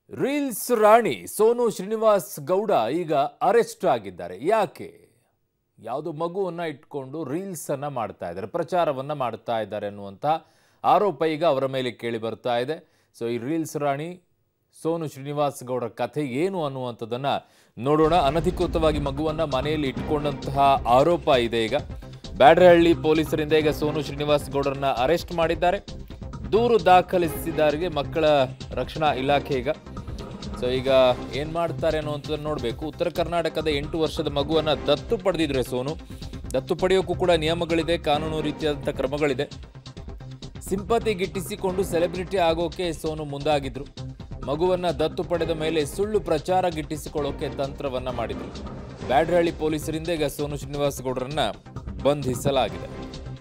Reels ರಾಣಿ ಸೋನು ಶ್ರೀನಿವಾಸ್ ಗೌಡ ಈಗ arrest ಆಗಿದ್ದಾರೆ. ಯಾಕೆ? ಯಾವುದೋ ಮಗುವನ್ನ ಇಟ್ಕೊಂಡು ರೀಲ್ಸ್ ಅನ್ನ ಮಾಡ್ತಾ ಇದ್ದಾರೆ, ಪ್ರಚಾರವನ್ನ ಮಾಡ್ತಾ ಇದ್ದಾರೆ ಅನ್ನುವಂತ ಆರೋಪ ಈಗ ಅವರ ಮೇಲೆ ಕೇಳಿ ಬರ್ತಾ ಇದೆ. ಸೊ ಈ ರೀಲ್ಸ್ ರಾಣಿ ಸೋನು ಶ್ರೀನಿವಾಸ್ ಗೌಡರ ಕಥೆ ಏನು ಅನ್ನುವಂಥದ್ದನ್ನ ನೋಡೋಣ. ಅನಧಿಕೃತವಾಗಿ ಮಗುವನ್ನ ಮನೆಯಲ್ಲಿ ಇಟ್ಕೊಂಡಂತಹ ಆರೋಪ ಇದೆ. ಈಗ ಬ್ಯಾಡರಹಳ್ಳಿ ಪೊಲೀಸರಿಂದ ಈಗ ಸೋನು ಶ್ರೀನಿವಾಸ್ ಗೌಡರನ್ನ ಅರೆಸ್ಟ್ ಮಾಡಿದ್ದಾರೆ. ದೂರು ದಾಖಲಿಸಿದಾರಿಗೆ ಮಕ್ಕಳ ರಕ್ಷಣಾ ಇಲಾಖೆ ಈಗ ಈಗ ಏನ್ ಮಾಡ್ತಾರೆ ಅನ್ನುವಂಥದ್ದನ್ನು ನೋಡಬೇಕು. ಉತ್ತರ ಕರ್ನಾಟಕದ 8 ವರ್ಷದ ಮಗುವನ್ನ ದತ್ತು ಪಡೆದಿದ್ರೆ ಸೋನು, ದತ್ತು ಪಡೆಯೋಕ್ಕೂ ಕೂಡ ನಿಯಮಗಳಿದೆ, ಕಾನೂನು ರೀತಿಯಾದಂಥ ಕ್ರಮಗಳಿದೆ. ಸಿಂಪತಿ ಗಿಟ್ಟಿಸಿಕೊಂಡು ಸೆಲೆಬ್ರಿಟಿ ಆಗೋಕೆ ಸೋನು ಮುಂದಾಗಿದ್ರು. ಮಗುವನ್ನ ದತ್ತು ಪಡೆದ ಮೇಲೆ ಸುಳ್ಳು ಪ್ರಚಾರ ಗಿಟ್ಟಿಸಿಕೊಳ್ಳೋಕೆ ತಂತ್ರವನ್ನ ಮಾಡಿದ್ರು. ಬ್ಯಾಡರಹಳ್ಳಿ ಪೊಲೀಸರಿಂದ ಈಗ ಸೋನು ಶ್ರೀನಿವಾಸ್ ಗೌಡರನ್ನ ಬಂಧಿಸಲಾಗಿದೆ.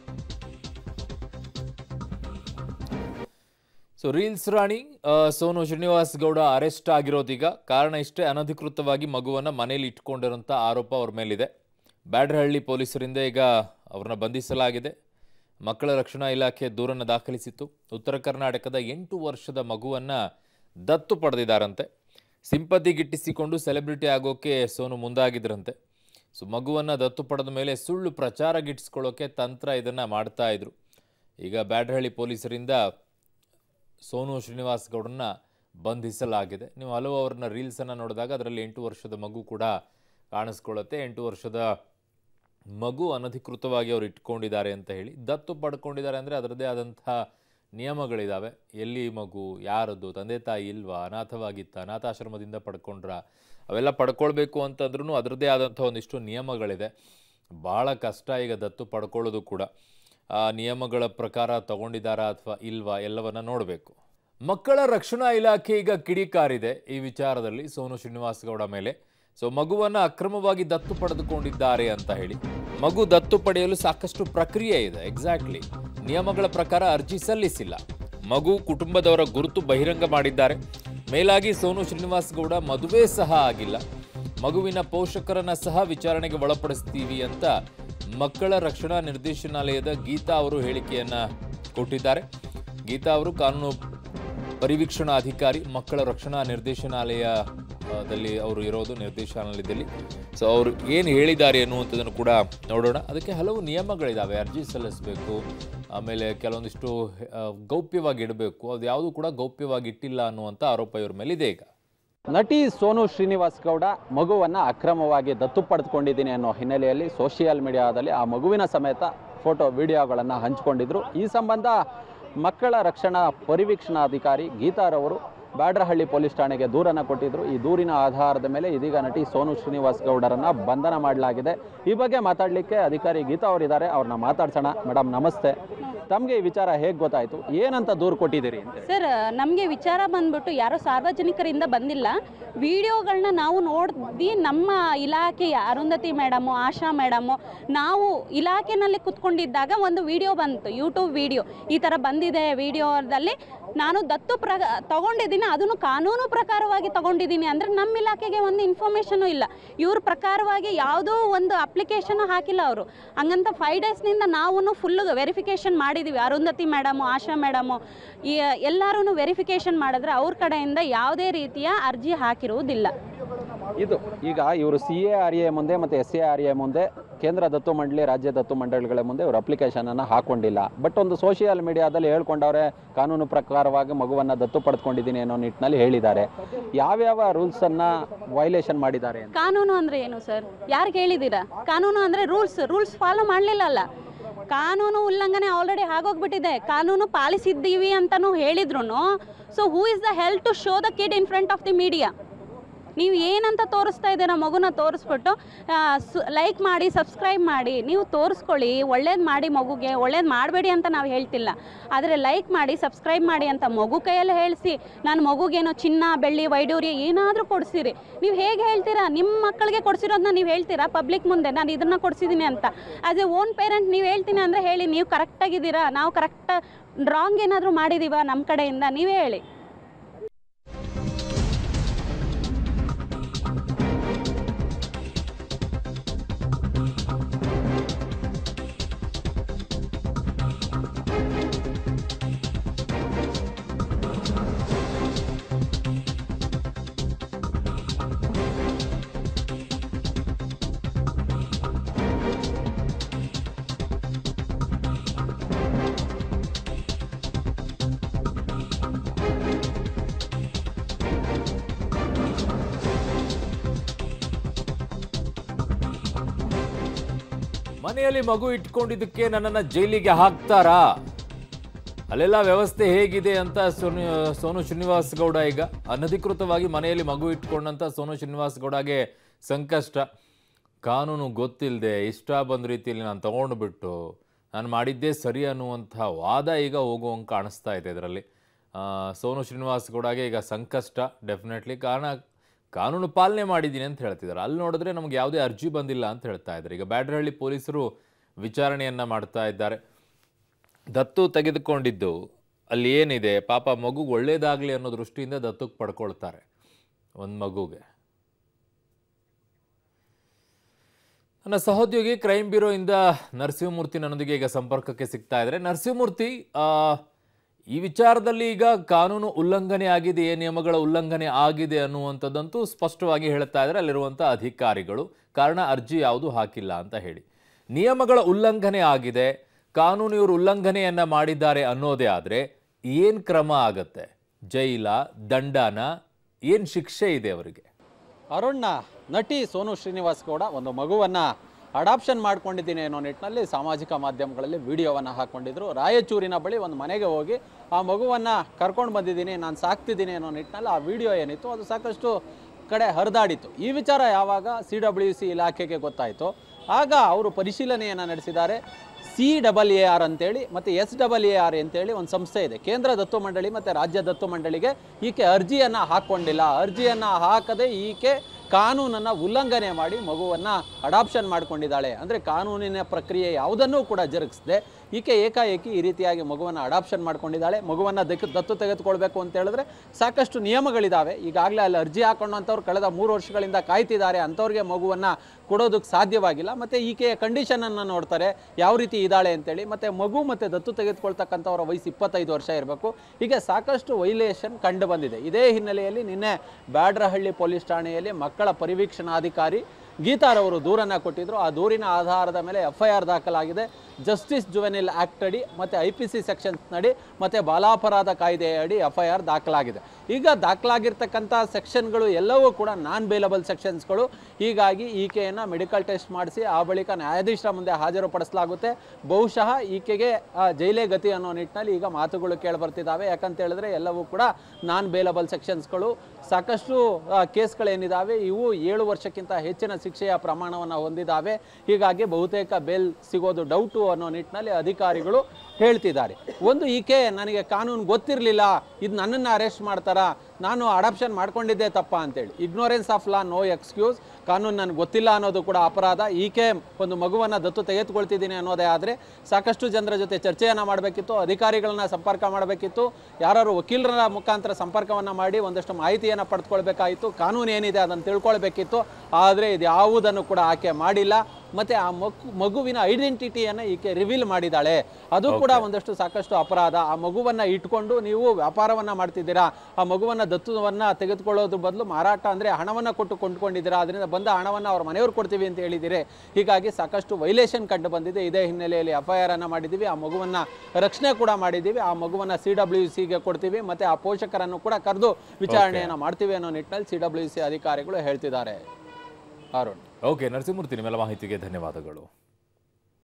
ಸೊ ರೀಲ್ಸ್ ರಾಣಿ ಸೋನು ಶ್ರೀನಿವಾಸ್ ಗೌಡ ಅರೆಸ್ಟ್ ಆಗಿರೋದೀಗ ಕಾರಣ ಇಷ್ಟೇ, ಅನಧಿಕೃತವಾಗಿ ಮಗುವನ್ನ ಮನೆಯಲ್ಲಿ ಇಟ್ಕೊಂಡಿರೋಂಥ ಆರೋಪ ಅವ್ರ ಮೇಲಿದೆ. ಬ್ಯಾಡರಹಳ್ಳಿ ಪೊಲೀಸರಿಂದ ಈಗ ಅವ್ರನ್ನ ಬಂಧಿಸಲಾಗಿದೆ. ಮಕ್ಕಳ ರಕ್ಷಣಾ ಇಲಾಖೆ ದೂರನ್ನು ದಾಖಲಿಸಿತ್ತು. ಉತ್ತರ ಕರ್ನಾಟಕದ 8 ವರ್ಷದ ಮಗುವನ್ನ ದತ್ತು ಪಡೆದಿದ್ದಾರಂತೆ. ಸಿಂಪತಿ ಗಿಟ್ಟಿಸಿಕೊಂಡು ಸೆಲೆಬ್ರಿಟಿ ಆಗೋಕೆ ಸೋನು ಮುಂದಾಗಿದ್ರಂತೆ. ಸೊ ಮಗುವನ್ನ ದತ್ತು ಪಡೆದ ಮೇಲೆ ಸುಳ್ಳು ಪ್ರಚಾರ ಗಿಟ್ಟಿಸ್ಕೊಳ್ಳೋಕೆ ತಂತ್ರ ಇದನ್ನ ಮಾಡ್ತಾ ಇದ್ರು. ಈಗ ಬ್ಯಾಡರಹಳ್ಳಿ ಪೊಲೀಸರಿಂದ ಸೋನು ಶ್ರೀನಿವಾಸ್ ಗೌಡರನ್ನ ಬಂಧಿಸಲಾಗಿದೆ. ನೀವು ಹಲವು ಅವ್ರನ್ನ ರೀಲ್ಸನ್ನು ನೋಡಿದಾಗ ಅದರಲ್ಲಿ 8 ವರ್ಷದ ಮಗು ಕೂಡ ಕಾಣಿಸ್ಕೊಳ್ಳುತ್ತೆ. 8 ವರ್ಷದ ಮಗು ಅನಧಿಕೃತವಾಗಿ ಅವರು ಇಟ್ಕೊಂಡಿದ್ದಾರೆ ಅಂತ ಹೇಳಿ ದತ್ತು ಪಡ್ಕೊಂಡಿದ್ದಾರೆ ಅಂದರೆ ಅದರದ್ದೇ ಆದಂಥ ನಿಯಮಗಳಿದ್ದಾವೆ. ಎಲ್ಲಿ ಮಗು, ಯಾರದ್ದು, ತಂದೆ ತಾಯಿ ಇಲ್ವಾ, ಅನಾಥವಾಗಿತ್ತ, ಅನಾಥಾಶ್ರಮದಿಂದ ಪಡ್ಕೊಂಡ್ರ, ಅವೆಲ್ಲ ಪಡ್ಕೊಳ್ಬೇಕು ಅಂತಂದ್ರೂ ಅದರದ್ದೇ ಆದಂಥ ಒಂದಿಷ್ಟು ನಿಯಮಗಳಿದೆ. ಭಾಳ ಕಷ್ಟ ಈಗ ದತ್ತು ಪಡ್ಕೊಳ್ಳೋದು ಕೂಡ. ಆ ನಿಯಮಗಳ ಪ್ರಕಾರ ತಗೊಂಡಿದ್ದಾರಾ ಅಥವಾ ಇಲ್ವಾ ಎಲ್ಲವನ್ನ ನೋಡಬೇಕು. ಮಕ್ಕಳ ರಕ್ಷಣಾ ಇಲಾಖೆ ಈಗ ಕಿಡಿಕಾರಿದೆ ಈ ವಿಚಾರದಲ್ಲಿ ಸೋನು ಶ್ರೀನಿವಾಸ್ ಗೌಡ ಮೇಲೆ. ಸೊ ಮಗುವನ್ನ ಅಕ್ರಮವಾಗಿ ದತ್ತು ಪಡೆದುಕೊಂಡಿದ್ದಾರೆ ಅಂತ ಹೇಳಿ. ಮಗು ದತ್ತು ಪಡೆಯಲು ಸಾಕಷ್ಟು ಪ್ರಕ್ರಿಯೆ ಇದೆ. ಎಕ್ಸಾಕ್ಟ್ಲಿ ನಿಯಮಗಳ ಪ್ರಕಾರ ಅರ್ಜಿ ಸಲ್ಲಿಸಿಲ್ಲ. ಮಗು ಕುಟುಂಬದವರ ಗುರುತು ಬಹಿರಂಗ ಮಾಡಿದ್ದಾರೆ. ಮೇಲಾಗಿ ಸೋನು ಶ್ರೀನಿವಾಸ್ ಗೌಡ ಮದುವೆ ಸಹ ಆಗಿಲ್ಲ. ಮಗುವಿನ ಪೋಷಕರನ್ನ ಸಹ ವಿಚಾರಣೆಗೆ ಒಳಪಡಿಸ್ತೀವಿ ಅಂತ ಮಕ್ಕಳ ರಕ್ಷಣಾ ನಿರ್ದೇಶನಾಲಯದ ಗೀತಾ ಅವರು ಹೇಳಿಕೆಯನ್ನ ಕೊಟ್ಟಿದ್ದಾರೆ. ಗೀತಾ ಅವರು ಕಾನೂನು ಪರಿವೀಕ್ಷಣಾಧಿಕಾರಿ, ಮಕ್ಕಳ ರಕ್ಷಣಾ ನಿರ್ದೇಶನಾಲಯದಲ್ಲಿ ಅವರು ಇರೋದು, ನಿರ್ದೇಶನಾಲಯದಲ್ಲಿ. ಸೊ ಅವರು ಏನು ಹೇಳಿದ್ದಾರೆ ಅನ್ನುವಂಥದ್ದನ್ನು ಕೂಡ ನೋಡೋಣ. ಅದಕ್ಕೆ ಹಲವು ನಿಯಮಗಳಿದ್ದಾವೆ. ಅರ್ಜಿ ಸಲ್ಲಿಸಬೇಕು, ಆಮೇಲೆ ಕೆಲವೊಂದಿಷ್ಟು ಗೌಪ್ಯವಾಗಿ ಇಡಬೇಕು. ಅದು ಯಾವುದೂ ಕೂಡ ಗೌಪ್ಯವಾಗಿ ಇಟ್ಟಿಲ್ಲ ಅನ್ನುವಂಥ ಆರೋಪ ಇವ್ರ ಮೇಲಿದೆ. ಈಗ ನಟಿ ಸೋನು ಶ್ರೀನಿವಾಸ್ ಗೌಡ ಮಗುವನ್ನು ಅಕ್ರಮವಾಗಿ ದತ್ತು ಪಡೆದುಕೊಂಡಿದ್ದೀನಿ ಅನ್ನೋ ಹಿನ್ನೆಲೆಯಲ್ಲಿ ಸೋಷಿಯಲ್ ಮೀಡಿಯಾದಲ್ಲಿ ಆ ಮಗುವಿನ ಸಮೇತ ಫೋಟೋ ವಿಡಿಯೋಗಳನ್ನು ಹಂಚಿಕೊಂಡಿದ್ರು. ಈ ಸಂಬಂಧ ಮಕ್ಕಳ ರಕ್ಷಣಾ ಪರಿವೀಕ್ಷಣಾಧಿಕಾರಿ ಗೀತಾರವರು ಬ್ಯಾಡರಹಳ್ಳಿ ಪೊಲೀಸ್ ಠಾಣೆಗೆ ದೂರನ್ನು ಕೊಟ್ಟಿದ್ದರು. ಈ ದೂರಿನ ಆಧಾರದ ಮೇಲೆ ಇದೀಗ ನಟಿ ಸೋನು ಶ್ರೀನಿವಾಸ್ ಗೌಡರನ್ನು ಬಂಧನ ಮಾಡಲಾಗಿದೆ. ಈ ಬಗ್ಗೆ ಮಾತಾಡಲಿಕ್ಕೆ ಅಧಿಕಾರಿ ಗೀತಾ ಅವರಿದ್ದಾರೆ, ಅವ್ರನ್ನ ಮಾತಾಡ್ಸೋಣ. ಮೇಡಮ್ ನಮಸ್ತೆ. ತಮಗೆ ಈ ವಿಚಾರ ಹೇಗೆ ಗೊತ್ತಾಯಿತು, ಏನಂತ ದೂರು ಕೊಟ್ಟಿದ್ದೀರಿ? ಸರ್, ನಮಗೆ ವಿಚಾರ ಬಂದ್ಬಿಟ್ಟು ಯಾರೋ ಸಾರ್ವಜನಿಕರಿಂದ ಬಂದಿಲ್ಲ. ವಿಡಿಯೋಗಳನ್ನ ನಾವು ನೋಡಿ ನಮ್ಮ ಇಲಾಖೆಯ ಅರುಂಧತಿ ಮೇಡಮು, ಆಶಾ ಮೇಡಮು, ನಾವು ಇಲಾಖೆನಲ್ಲಿ ಕುತ್ಕೊಂಡಿದ್ದಾಗ ಒಂದು ವಿಡಿಯೋ ಬಂತು, ಯೂಟ್ಯೂಬ್ ವಿಡಿಯೋ ಈ ಥರ ಬಂದಿದೆ. ವಿಡಿಯೋದಲ್ಲಿ ನಾನು ದತ್ತು ತಗೊಂಡಿದ್ದೀನಿ, ಅದನ್ನು ಕಾನೂನು ಪ್ರಕಾರವಾಗಿ ತಗೊಂಡಿದ್ದೀನಿ ಅಂದರೆ ನಮ್ಮ ಇಲಾಖೆಗೆ ಒಂದು ಇನ್ಫಾರ್ಮೇಷನು ಇಲ್ಲ. ಇವ್ರ ಪ್ರಕಾರವಾಗಿ ಯಾವುದೋ ಒಂದು ಅಪ್ಲಿಕೇಶನ್ ಹಾಕಿಲ್ಲ ಅವರು. ಹಂಗಂತ 5 ಡೇಸ್ನಿಂದ ನಾವು ಫುಲ್ಲು ವೆರಿಫಿಕೇಷನ್ ಮಾಡಿದ್ದೀವಿ. ಅರುಂಧತಿ ಮೇಡಮು, ಆಶಾ ಮೇಡಮು ಎಲ್ಲರೂ ವೆರಿಫಿಕೇಷನ್ ಮಾಡಿದ್ರೆ ಅವ್ರ ಕಡೆಯಿಂದ ಯಾವುದೇ ರೀತಿಯ ಅರ್ಜಿ ಹಾಕಿರುವುದಿಲ್ಲ. ಇದು ಈಗ ಇವರು CARA ಮುಂದೆ ಮತ್ತು SARA ಮುಂದೆ, ಕೇಂದ್ರ ದತ್ತು ಮಂಡಳಿ, ರಾಜ್ಯ ದತ್ತು ಮಂಡಳಿಗಳ ಮುಂದೆ ಇವರು ಅಪ್ಲಿಕೇಶನನ್ನು ಹಾಕೊಂಡಿಲ್ಲ. ಬಟ್ ಒಂದು ಸೋಷಿಯಲ್ ಮೀಡಿಯಾದಲ್ಲಿ ಹೇಳ್ಕೊಂಡವ್ರೆ ಕಾನೂನು ಪ್ರಕಾರವಾಗಿ ಮಗುವನ್ನು ದತ್ತು ಪಡೆದುಕೊಂಡಿದ್ದೀನಿ ಅನ್ನೋ ನಿಟ್ಟಿನಲ್ಲಿ ಹೇಳಿದ್ದಾರೆ. ಯಾವ್ಯಾವ ರೂಲ್ಸನ್ನು ವೈಲೇಷನ್ ಮಾಡಿದ್ದಾರೆ? ಕಾನೂನು ಅಂದರೆ ಏನು ಸರ್? ಯಾರಿಗೆ ಹೇಳಿದ್ದೀರಾ? ಕಾನೂನು ಅಂದರೆ ರೂಲ್ಸ್ ಫಾಲೋ ಮಾಡಲಿಲ್ಲಲ್ಲ. ಕಾನೂನು ಉಲ್ಲಂಘನೆ ಆಲ್ರೆಡಿ ಆಗೋಗ್ಬಿಟ್ಟಿದೆ. ಕಾನೂನು ಪಾಲಿಸಿದ್ದೀವಿ ಅಂತಲೂ ಹೇಳಿದ್ರು. So who is the help to show the kid in front of the media? ನೀವು ಏನಂತ ತೋರಿಸ್ತಾ ಇದ್ದೀರಾ? ಮಗುನ ತೋರಿಸ್ಬಿಟ್ಟು ಲೈಕ್ ಮಾಡಿ, ಸಬ್ಸ್ಕ್ರೈಬ್ ಮಾಡಿ, ನೀವು ತೋರಿಸ್ಕೊಳ್ಳಿ, ಒಳ್ಳೇದು ಮಾಡಿ, ಮಗುಗೆ ಒಳ್ಳೇದು ಮಾಡಬೇಡಿ ಅಂತ ನಾವು ಹೇಳ್ತಿಲ್ಲ. ಆದರೆ ಲೈಕ್ ಮಾಡಿ, ಸಬ್ಸ್ಕ್ರೈಬ್ ಮಾಡಿ ಅಂತ ಮಗು ಕೈಯಲ್ಲಿ ಹೇಳಿಸಿ, ನಾನು ಮಗುಗೇನೋ ಚಿನ್ನ, ಬೆಳ್ಳಿ, ವೈಡೂರ್ಯ ಏನಾದರೂ ಕೊಡಿಸಿರಿ. ನೀವು ಹೇಗೆ ಹೇಳ್ತೀರಾ? ನಿಮ್ಮ ಮಕ್ಕಳಿಗೆ ಕೊಡಿಸಿರೋದನ್ನ ನೀವು ಹೇಳ್ತೀರಾ ಪಬ್ಲಿಕ್ ಮುಂದೆ, ನಾನು ಇದನ್ನು ಕೊಡಿಸಿದ್ದೀನಿ ಅಂತ? ಆ್ಯಸ್ ಎ ಓನ್ ಪೇರೆಂಟ್ ನೀವು ಹೇಳ್ತೀನಿ ಅಂದರೆ ಹೇಳಿ, ನೀವು ಕರೆಕ್ಟಾಗಿದ್ದೀರಾ, ನಾವು ರಾಂಗ್ ಏನಾದರೂ ಮಾಡಿದ್ದೀವಾ ನಮ್ಮ ಕಡೆಯಿಂದ ನೀವೇ ಹೇಳಿ. ಮನೆಯಲ್ಲಿ ಮಗು ಇಟ್ಕೊಂಡಿದ್ದಕ್ಕೆ ನನ್ನನ್ನು ಜೈಲಿಗೆ ಹಾಕ್ತಾರಾ? ಅಲ್ಲೆಲ್ಲ ವ್ಯವಸ್ಥೆ ಹೇಗಿದೆ ಅಂತ ಸೋನು ಶ್ರೀನಿವಾಸ್ ಗೌಡ ಈಗ ಅನಧಿಕೃತವಾಗಿ ಮನೆಯಲ್ಲಿ ಮಗು ಇಟ್ಕೊಂಡಂತ ಸೋನು ಶ್ರೀನಿವಾಸ್ ಗೌಡಗೆ ಸಂಕಷ್ಟ. ಕಾನೂನು ಗೊತ್ತಿಲ್ಲದೆ ಇಷ್ಟ ಬಂದ ರೀತಿಯಲ್ಲಿ ನಾನು ತಗೊಂಡುಬಿಟ್ಟು ನಾನು ಮಾಡಿದ್ದೇ ಸರಿ ಅನ್ನುವಂಥ ವಾದ ಈಗ ಹೋಗುವಂಗೆ ಕಾಣಿಸ್ತಾ ಇದೆ ಇದರಲ್ಲಿ. ಸೋನು ಶ್ರೀನಿವಾಸ್ ಗೌಡಗೆ ಈಗ ಸಂಕಷ್ಟ ಡೆಫಿನೆಟ್ಲಿ. ಕಾರಣ ಕಾನೂನು ಪಾಲನೆ ಮಾಡಿದ್ದೀನಿ ಅಂತ ಹೇಳ್ತಿದ್ದಾರೆ. ಅಲ್ಲಿ ನೋಡಿದ್ರೆ ನಮಗೆ ಯಾವುದೇ ಅರ್ಜಿ ಬಂದಿಲ್ಲ ಅಂತ ಹೇಳ್ತಾ ಇದ್ದಾರೆ. ಈಗ ಬ್ಯಾಡರಹಳ್ಳಿ ಪೊಲೀಸರು ವಿಚಾರಣೆಯನ್ನು ಮಾಡ್ತಾ ಇದ್ದಾರೆ. ದತ್ತು ತೆಗೆದುಕೊಂಡಿದ್ದು ಅಲ್ಲಿ ಏನಿದೆ, ಪಾಪ ಮಗುಗೆ ಒಳ್ಳೇದಾಗಲಿ ಅನ್ನೋ ದೃಷ್ಟಿಯಿಂದ ದತ್ತಕ್ಕೆ ಪಡ್ಕೊಳ್ತಾರೆ ಒಂದು ಮಗುಗೆ. ನನ್ನ ಸಹೋದ್ಯೋಗಿ ಕ್ರೈಮ್ ಬ್ಯೂರೋಯಿಂದ ನರಸಿಂಹಮೂರ್ತಿ ನನ್ನೊಂದಿಗೆ ಈಗ ಸಂಪರ್ಕಕ್ಕೆ ಸಿಗ್ತಾ ಇದ್ದಾರೆ. ನರಸಿಂಹಮೂರ್ತಿ, ಈ ವಿಚಾರದಲ್ಲಿ ಈಗ ಕಾನೂನು ಉಲ್ಲಂಘನೆ ಆಗಿದೆಯೇ, ನಿಯಮಗಳ ಉಲ್ಲಂಘನೆ ಆಗಿದೆ ಅನ್ನುವಂಥದ್ದಂತೂ ಸ್ಪಷ್ಟವಾಗಿ ಹೇಳ್ತಾ ಇದ್ದಾರೆ ಅಲ್ಲಿರುವಂಥ ಅಧಿಕಾರಿಗಳು. ಕಾರಣ ಅರ್ಜಿ ಯಾವುದು ಹಾಕಿಲ್ಲ ಅಂತ ಹೇಳಿ. ನಿಯಮಗಳ ಉಲ್ಲಂಘನೆ ಆಗಿದೆ, ಕಾನೂನು ಇವರು ಉಲ್ಲಂಘನೆಯನ್ನ ಮಾಡಿದ್ದಾರೆ ಅನ್ನೋದೇ ಆದರೆ ಏನು ಕ್ರಮ ಆಗತ್ತೆ? ಜೈಲ, ದಂಡನ, ಏನು ಶಿಕ್ಷೆ ಇದೆ ಅವರಿಗೆ? ಅರುಣ್ಣ, ನಟಿ ಸೋನು ಶ್ರೀನಿವಾಸ್ ಗೌಡ ಒಂದು ಮಗುವನ್ನು ಅಡಾಪ್ಷನ್ ಮಾಡ್ಕೊಂಡಿದ್ದೀನಿ ಅನ್ನೋ ನಿಟ್ಟಿನಲ್ಲಿ ಸಾಮಾಜಿಕ ಮಾಧ್ಯಮಗಳಲ್ಲಿ ವಿಡಿಯೋವನ್ನು ಹಾಕ್ಕೊಂಡಿದ್ರು. ರಾಯಚೂರಿನ ಬಳಿ ಒಂದು ಮನೆಗೆ ಹೋಗಿ ಆ ಮಗುವನ್ನು ಕರ್ಕೊಂಡು ಬಂದಿದ್ದೀನಿ, ನಾನು ಸಾಕ್ತಿದ್ದೀನಿ ಅನ್ನೋ ನಿಟ್ಟಿನಲ್ಲಿ ಆ ವಿಡಿಯೋ ಏನಿತ್ತು ಅದು ಸಾಕಷ್ಟು ಕಡೆ ಹರಿದಾಡಿತ್ತು. ಈ ವಿಚಾರ ಯಾವಾಗ CWC ಇಲಾಖೆಗೆ ಗೊತ್ತಾಯಿತು ಆಗ ಅವರು ಪರಿಶೀಲನೆಯನ್ನು ನಡೆಸಿದ್ದಾರೆ. CAAR ಅಂತೇಳಿ ಮತ್ತು SAAR ಅಂತೇಳಿ ಒಂದು ಸಂಸ್ಥೆ ಇದೆ, ಕೇಂದ್ರ ದತ್ತು ಮಂಡಳಿ ಮತ್ತು ರಾಜ್ಯ ದತ್ತು ಮಂಡಳಿಗೆ ಈಕೆ ಅರ್ಜಿಯನ್ನು ಹಾಕ್ಕೊಂಡಿಲ್ಲ. ಅರ್ಜಿಯನ್ನು ಹಾಕದೆ ಈಕೆ ಕಾನೂನನ್ನು ಉಲ್ಲಂಘನೆ ಮಾಡಿ ಮಗುವನ್ನು ಅಡಾಪ್ಷನ್ ಮಾಡ್ಕೊಂಡಿದ್ದಾಳೆ. ಅಂದರೆ ಕಾನೂನಿನ ಪ್ರಕ್ರಿಯೆ ಯಾವುದನ್ನೂ ಕೂಡ ಜರುಗಿಸದೆ ಈಕೆ ಏಕಾಏಕಿ ಈ ರೀತಿಯಾಗಿ ಮಗುವನ್ನು ಅಡಾಪ್ಷನ್ ಮಾಡ್ಕೊಂಡಿದ್ದಾಳೆ. ಮಗುವನ್ನು ದತ್ತು ತೆಗೆದುಕೊಳ್ಬೇಕು ಅಂತ ಹೇಳಿದ್ರೆ ಸಾಕಷ್ಟು ನಿಯಮಗಳಿದ್ದಾವೆ. ಈಗಾಗಲೇ ಅಲ್ಲಿ ಅರ್ಜಿ ಹಾಕೊಂಡಂಥವ್ರು ಕಳೆದ 3 ವರ್ಷಗಳಿಂದ ಕಾಯ್ತಿದ್ದಾರೆ, ಅಂಥವ್ರಿಗೆ ಮಗುವನ್ನು ಕೊಡೋದಕ್ಕೆ ಸಾಧ್ಯವಾಗಿಲ್ಲ. ಮತ್ತು ಈಕೆಯ ಕಂಡೀಷನನ್ನು ನೋಡ್ತಾರೆ ಯಾವ ರೀತಿ ಇದ್ದಾಳೆ ಅಂತೇಳಿ. ಮತ್ತು ಮಗು ಮತ್ತು ದತ್ತು ತೆಗೆದುಕೊಳ್ತಕ್ಕಂಥವ್ರ ವಯಸ್ಸು 25 ವರ್ಷ ಇರಬೇಕು. ಹೀಗೆ ಸಾಕಷ್ಟು ವೈಲೇಷನ್ ಕಂಡು ಬಂದಿದೆ. ಇದೇ ಹಿನ್ನೆಲೆಯಲ್ಲಿ ನಿನ್ನೆ ಬ್ಯಾಡರಹಳ್ಳಿ ಪೊಲೀಸ್ ಠಾಣೆಯಲ್ಲಿ ಮಕ್ಕಳ ಪರಿವೀಕ್ಷಣಾಧಿಕಾರಿ ಗೀತಾರವರು ದೂರನ್ನು ಕೊಟ್ಟಿದ್ದರು. ಆ ದೂರಿನ ಆಧಾರದ ಮೇಲೆ FIR ದಾಖಲಾಗಿದೆ. ಜಸ್ಟಿಸ್ ಜುವೆನಿಲ್ ಆ್ಯಕ್ಟ್ ಅಡಿ ಮತ್ತು IPC ಸೆಕ್ಷನ್ಸ್ ನಡಿ ಮತ್ತು ಬಾಲಾಪರಾಧ ಕಾಯ್ದೆ ಅಡಿ FIR ದಾಖಲಾಗಿದೆ. ಈಗ ದಾಖಲಾಗಿರ್ತಕ್ಕಂಥ ಸೆಕ್ಷನ್ಗಳು ಎಲ್ಲವೂ ಕೂಡ ನಾನ್ ಬೇಲಬಲ್ ಸೆಕ್ಷನ್ಸ್ಗಳು. ಹೀಗಾಗಿ ಈಕೆಯನ್ನು ಮೆಡಿಕಲ್ ಟೆಸ್ಟ್ ಮಾಡಿಸಿ ಆ ಬಳಿಕ ನ್ಯಾಯಾಧೀಶರ ಮುಂದೆ ಹಾಜರುಪಡಿಸಲಾಗುತ್ತೆ. ಬಹುಶಃ ಈಕೆಗೆ ಜೈಲೇ ಗತಿ ಅನ್ನೋ ನಿಟ್ಟಿನಲ್ಲಿ ಈಗ ಮಾತುಗಳು ಕೇಳಿಬರ್ತಿದ್ದಾವೆ. ಯಾಕಂತ ಹೇಳಿದ್ರೆ ಎಲ್ಲವೂ ಕೂಡ ನಾನ್ ಬೇಲಬಲ್ ಸೆಕ್ಷನ್ಸ್ಗಳು. ಸಾಕಷ್ಟು ಕೇಸ್ಗಳೇನಿದ್ದಾವೆ ಇವು 7 ವರ್ಷಕ್ಕಿಂತ ಹೆಚ್ಚಿನ ಶಿಕ್ಷೆಯ ಪ್ರಮಾಣವನ್ನು ಹೊಂದಿದ್ದಾವೆ. ಹೀಗಾಗಿ ಬಹುತೇಕ ಬೇಲ್ ಸಿಗೋದು ಡೌಟು ಅನ್ನೋ ನಿಟ್ಟಿನಲ್ಲಿ ಅಧಿಕಾರಿಗಳು ಹೇಳ್ತಿದ್ದಾರೆ. ಒಂದು ಈಕೆ ನನಗೆ ಕಾನೂನು ಗೊತ್ತಿರಲಿಲ್ಲ, ಇದು ನನ್ನನ್ನು ಅರೆಸ್ಟ್ ಮಾಡ್ತಾರಾ, ನಾನು ಅಡಾಪ್ಷನ್ ಮಾಡ್ಕೊಂಡಿದ್ದೆ ತಪ್ಪ ಅಂತೇಳಿ. Ignorance of law no excuse. ಕಾನೂನು ನನಗೆ ಗೊತ್ತಿಲ್ಲ ಅನ್ನೋದು ಕೂಡ ಅಪರಾಧ. ಈಕೆ ಒಂದು ಮಗುವನ್ನು ದತ್ತು ತೆಗೆದುಕೊಳ್ತಿದ್ದೀನಿ ಅನ್ನೋದೇ ಆದರೆ ಸಾಕಷ್ಟು ಜನರ ಜೊತೆ ಚರ್ಚೆಯನ್ನು ಮಾಡಬೇಕಿತ್ತು, ಅಧಿಕಾರಿಗಳನ್ನ ಸಂಪರ್ಕ ಮಾಡಬೇಕಿತ್ತು, ಯಾರು ವಕೀಲರ ಮುಖಾಂತರ ಸಂಪರ್ಕವನ್ನು ಮಾಡಿ ಒಂದಷ್ಟು ಮಾಹಿತಿಯನ್ನು ಪಡೆದುಕೊಳ್ಬೇಕಾಯಿತು, ಕಾನೂನು ಏನಿದೆ ಅದನ್ನು ತಿಳ್ಕೊಳ್ಬೇಕಿತ್ತು. ಆದರೆ ಇದು ಯಾವುದನ್ನು ಕೂಡ ಆಕೆ ಮಾಡಿಲ್ಲ. ಮತ್ತು ಆ ಮಗುವಿನ ಐಡೆಂಟಿಟಿಯನ್ನು ಈಕೆ ರಿವೀಲ್ ಮಾಡಿದ್ದಾಳೆ. ಅದು ಕೂಡ ಒಂದಷ್ಟು ಸಾಕಷ್ಟು ಅಪರಾಧ. ಆ ಮಗುವನ್ನು ಇಟ್ಕೊಂಡು ನೀವು ವ್ಯಾಪಾರವನ್ನು ಮಾಡ್ತಿದ್ದೀರಾ, ಆ ಮಗುವನ್ನು ದತ್ತುವನ್ನು ತೆಗೆದುಕೊಳ್ಳೋದ್ರ ಬದಲು ಮಾರಾಟ ಅಂದರೆ ಹಣವನ್ನು ಕೊಟ್ಟು ಕೊಂಡ್ಕೊಂಡಿದ್ದೀರಾ, ಅದರಿಂದ ಬಂದ ಹಣವನ್ನು ಅವ್ರ ಮನೆಯವ್ರು ಕೊಡ್ತೀವಿ ಅಂತ ಹೇಳಿದ್ದೀರಿ. ಹೀಗಾಗಿ ಸಾಕಷ್ಟು ವೈಲೇಷನ್ ಕಂಡು ಬಂದಿದೆ. ಇದೇ ಹಿನ್ನೆಲೆಯಲ್ಲಿ FIR ಅನ್ನು ಮಾಡಿದ್ದೀವಿ, ಆ ಮಗುವನ್ನು ರಕ್ಷಣೆ ಕೂಡ ಮಾಡಿದ್ದೀವಿ, ಆ ಮಗುವನ್ನು CWCಗೆ ಕೊಡ್ತೀವಿ ಮತ್ತು ಆ ಪೋಷಕರನ್ನು ಕೂಡ ಕರೆದು ವಿಚಾರಣೆಯನ್ನು ಮಾಡ್ತೀವಿ ಅನ್ನೋ ನಿಟ್ಟಿನಲ್ಲಿ CWC ಅಧಿಕಾರಿಗಳು ಹೇಳ್ತಿದ್ದಾರೆ. ಅರುಣ್. ಓಕೆ ನರಸಿಂಹಮೂರ್ತಿ, ನಿಮ್ಮೆಲ್ಲ ಮಾಹಿತಿಗೆ ಧನ್ಯವಾದಗಳು.